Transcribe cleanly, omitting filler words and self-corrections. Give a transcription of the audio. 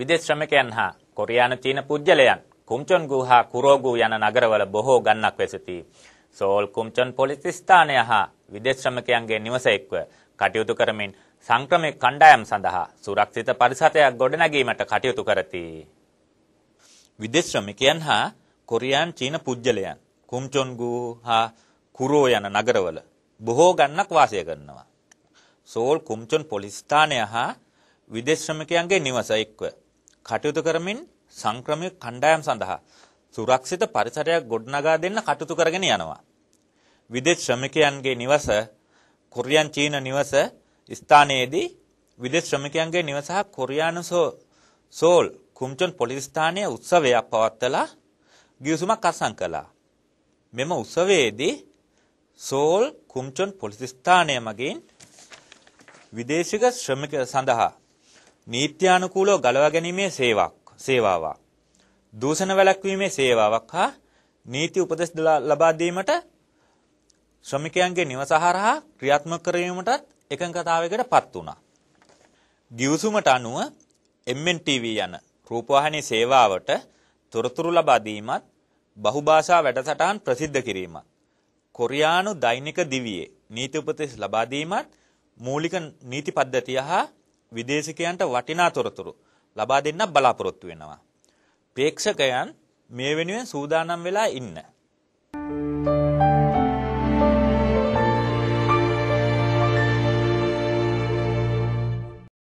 විදේශ ශ්‍රමිකයන් හා කොරියානු චීන පුජ්‍යලයන් කුම්චොන්ගු හා කුරෝගු යන නගරවල බොහෝ ගණනක් වෙසෙති. සෝල් කුම්චොන් පොලිස් ස්ථානය හා විදේශ ශ්‍රමිකයන්ගේ නිවස එක්ව කටයුතු කරමින් සංක්‍රමික කණ්ඩායම් සඳහා සුරක්ෂිත පරිසරයක් ගොඩනැගීමට කටයුතු කරති. විදේශ ශ්‍රමිකයන් හා කොරියානු චීන පුජ්‍යලයන් කුම්චොන්ගු හා කුරෝ යන නගරවල බොහෝ ගණනක් වාසය කරනවා. සෝල් කුම්චොන් පොලිස් ස්ථානය හා විදේශ ශ්‍රමිකයන්ගේ නිවස එක්ව කටයුතු කරමින් සංක්‍රමික කණ්ඩායම් සඳහා සුරක්ෂිත පරිසරයක් ගොඩනගා දෙන්න කටයුතු කරගෙන යනවා. විදේශ ශ්‍රමිකයන්ගේ නිවස කොරියානු චීන නිවස ස්ථානයේදී විදේශ ශ්‍රමිකයන්ගේ නිවස හා කොරියානු සෝල් කුම්චොන් පොලිස් ස්ථානයේ උත්සවයක් පවත්වලා ගිවිසුමක් අත්සන් කළා. මෙම උත්සවයේදී සෝල් කුම්චොන් පොලිස් ස්ථානය මගින් විදේශික ශ්‍රමික සඳහා නීත්‍යානුකූලව ගලවා ගැනීමේ සේවාවක් දූෂණ වැළැක්වීමේ සේවාවක් හා නීති උපදෙස් ලබා දීමට ශ්‍රමිකයන්ගේ නිවස හරහා ක්‍රියාත්මක කිරීමට එකඟතාවයකට පත් වුණා. ගිවිසුමට අනුව MNTV යන රූපවාහිනී සේවාවට තොරතුරු ලබා දීමත් බහුභාෂා වැඩසටහන් ප්‍රසිද්ධ කිරීමත් කොරියානු දෛනික දිවියේ නීති උපදෙස් ලබා දීමත් මූලික නීති පද්ධතිය හා විදේශිකයන්ට වටිනා තොරතුරු ලබා දෙන්න බලාපොරොත්තු වෙනවා. ප්‍රේක්ෂකයන් මේ වෙනුවෙන් සූදානම් වෙලා ඉන්න.